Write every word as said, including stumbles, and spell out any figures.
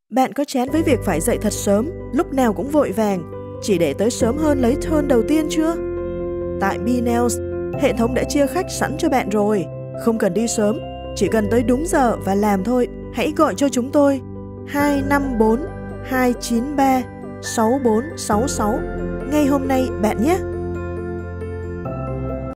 Bạn có chán với việc phải dậy thật sớm, lúc nào cũng vội vàng, chỉ để tới sớm hơn lấy turn đầu tiên chưa? Tại B-Nails, hệ thống đã chia khách sẵn cho bạn rồi. Không cần đi sớm, chỉ cần tới đúng giờ và làm thôi. Hãy gọi cho chúng tôi hai năm bốn hai chín ba sáu bốn sáu sáu ngay hôm nay bạn nhé.